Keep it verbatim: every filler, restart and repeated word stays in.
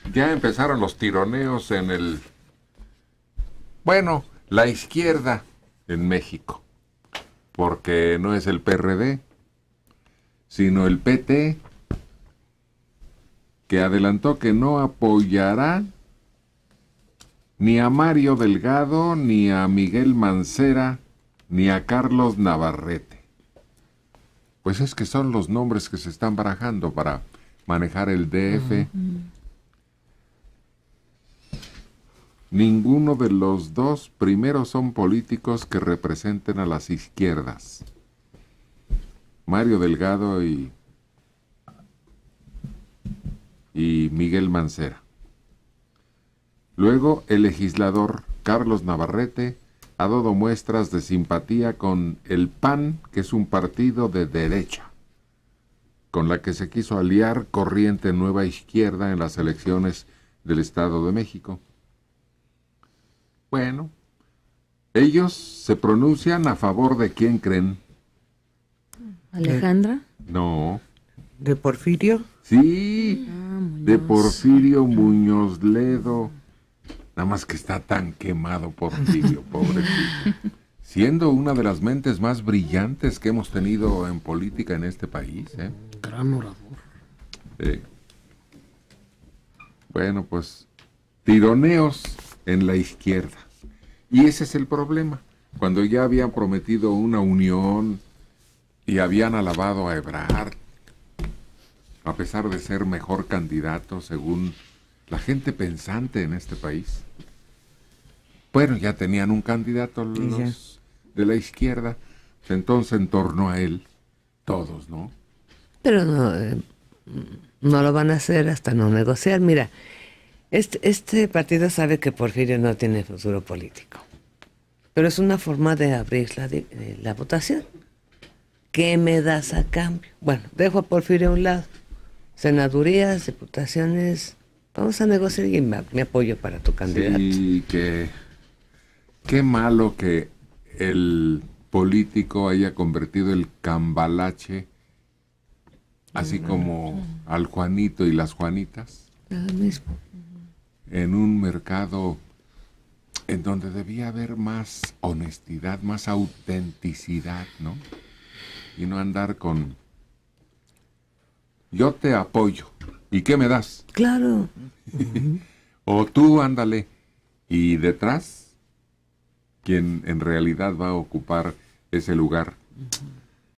Ya empezaron los tironeos en el... Bueno, la izquierda en México. Porque no es el P R D, sino el P T, que adelantó que no apoyará ni a Mario Delgado, ni a Miguel Mancera, ni a Carlos Navarrete. Pues es que son los nombres que se están barajando para manejar el D F. Uh-huh. Ninguno de los dos primeros son políticos que representen a las izquierdas. Mario Delgado y, y Miguel Mancera. Luego, el legislador Carlos Navarrete ha dado muestras de simpatía con el P A N, que es un partido de derecha, con la que se quiso aliar Corriente Nueva Izquierda en las elecciones del Estado de México. Bueno, ellos se pronuncian a favor de quién creen. ¿Alejandra? No. ¿De Porfirio? Sí, ah, de Porfirio Muñoz Ledo. Nada más que está tan quemado Porfirio, pobrecito. Siendo una de las mentes más brillantes que hemos tenido en política en este país. ¿eh? Gran orador. Sí. Bueno, pues, tironeos en la izquierda. Y ese es el problema. Cuando ya habían prometido una unión y habían alabado a Ebrard, a pesar de ser mejor candidato según la gente pensante en este país. Bueno, ya tenían un candidato los de la izquierda, entonces en torno a él, todos, ¿no? Pero no, eh, no lo van a hacer hasta no negociar. Mira, este, este partido sabe que Porfirio no tiene futuro político, pero es una forma de abrir la, de, la votación. ¿Qué me das a cambio? Bueno, dejo a Porfirio a un lado. Senadurías, diputaciones, vamos a negociar y me, me apoyo para tu candidato. Sí, que qué malo que el político haya convertido el cambalache, así uh-huh. como al Juanito y las Juanitas, lo mismo. En un mercado en donde debía haber más honestidad, más autenticidad, ¿no? Y no andar con yo te apoyo, ¿y qué me das? Claro. Uh-huh. O tú ándale, y detrás, quien en realidad va a ocupar ese lugar. Uh-huh.